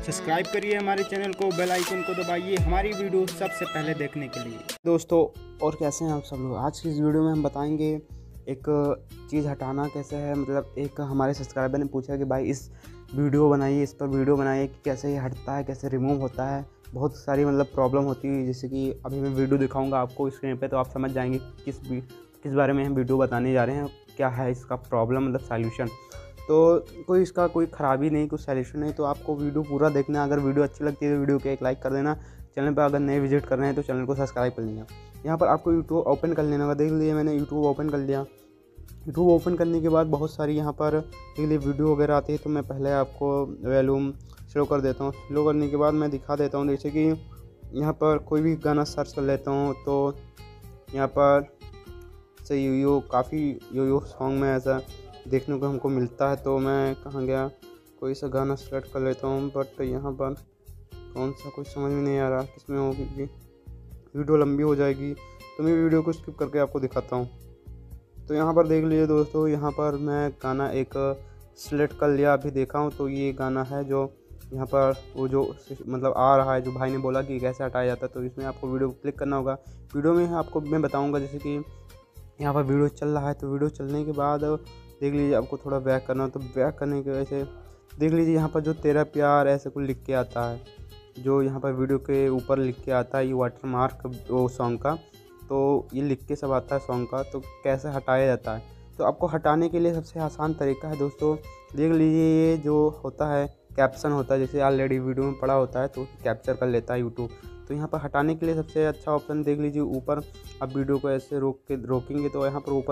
Subscribe करिए हमारे channel को, बेल आइकन को दबाइए हमारी वीडियो सबसे पहले देखने के लिए। दोस्तों और कैसे हैं आप सब लोग। आज की इस वीडियो में हम बताएंगे एक चीज़ हटाना कैसे है। मतलब एक हमारे सब्सक्राइबर ने पूछा कि भाई इस वीडियो बनाइए, इस पर वीडियो बनाइए कि कैसे ये हटता है, कैसे रिमूव होता है। बहुत सारी मतलब प्रॉब्लम होती है, जैसे कि अभी मैं वीडियो दिखाऊंगा आपको स्क्रीन पे, तो आप समझ जाएंगे किस बारे में हम वीडियो बताने जा रहे हैं, क्या है इसका प्रॉब्लम, मतलब सॉल्यूशन। तो कोई इसका कोई ख़राबी नहीं, कुछ सॉल्यूशन नहीं। तो आपको वीडियो पूरा देखना। अगर वीडियो अच्छी लगती है तो वीडियो को एक लाइक कर देना। चैनल पर अगर नए विजिट कर रहे हैं तो चैनल को सब्सक्राइब कर लेना। यहाँ पर आपको यूट्यूब ओपन कर लेना होगा। देख लीजिए मैंने यूट्यूब ओपन कर लिया। यूट्यूब ओपन करने के बाद बहुत सारी यहाँ पर देख लीजिए वीडियो वगैरह आती है। तो मैं पहले आपको वॉल्यूम स्लो कर देता हूँ। स्लो करने के बाद मैं दिखा देता हूँ, जैसे कि यहाँ पर कोई भी गाना सर्च कर लेता हूँ तो यहाँ पर से काफ़ी यो सॉन्ग में ऐसा देखने को हमको मिलता है। तो मैं कहाँ गया, कोई सा गाना सेलेक्ट कर लेता हूँ, बट यहाँ पर कौन सा कुछ समझ में नहीं आ रहा किसमें हो, क्योंकि वीडियो लंबी हो जाएगी। तो मैं वीडियो को स्किप करके आपको दिखाता हूँ। तो यहाँ पर देख लीजिए दोस्तों, यहाँ पर मैं गाना एक सेलेक्ट कर लिया, अभी देखा हूँ। तो ये गाना है जो यहाँ पर वो जो मतलब आ रहा है, जो भाई ने बोला कि कैसे हटाया जाता है। तो इसमें आपको वीडियो को क्लिक करना होगा। वीडियो में आपको मैं बताऊँगा, जैसे कि यहाँ पर वीडियो चल रहा है। तो वीडियो चलने के बाद देख लीजिए आपको थोड़ा बैक करना हो। तो बैक करने की वजह से देख लीजिए यहाँ पर जो तेरा प्यार ऐसे कुछ लिख के आता है, जो यहाँ पर वीडियो के ऊपर लिख के आता है, ये वाटर मार्क वो सॉन्ग का। तो ये लिख के सब आता है सॉन्ग का। तो कैसे हटाया जाता है, तो आपको हटाने के लिए सबसे आसान तरीका है दोस्तों, देख लीजिए ये जो होता है कैप्शन होता है, जैसे ऑलरेडी वीडियो में पड़ा होता है तो कैप्चर कर लेता है यूट्यूब। तो यहाँ पर हटाने के लिए सबसे अच्छा ऑप्शन देख लीजिए ऊपर, आप वीडियो को ऐसे रोकेंगे तो यहाँ पर ऊपर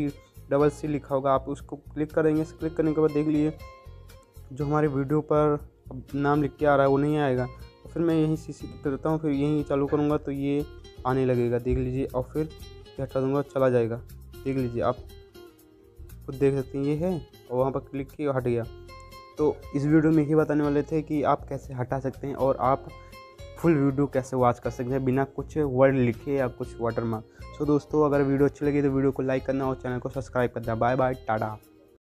CC लिखा होगा, आप उसको क्लिक करेंगे। क्लिक करने के बाद देख लीजिए जो हमारे वीडियो पर नाम लिख के आ रहा है वो नहीं आएगा। तो फिर मैं यहीं CC करता हूँ, फिर यहीं चालू करूँगा तो ये आने लगेगा, देख लीजिए। और फिर हटा दूँगा, चला जाएगा। देख लीजिए आप खुद देख सकते हैं, ये है और वहाँ पर क्लिक किया हट गया। तो इस वीडियो में ही बताने वाले थे कि आप कैसे हटा सकते हैं और आप फुल वीडियो कैसे वॉच कर सकते हैं बिना कुछ वर्ड लिखे या कुछ वाटरमार्क। सो दोस्तों अगर वीडियो अच्छी लगी तो वीडियो को लाइक करना और चैनल को सब्सक्राइब करना। Bye bye, Tata.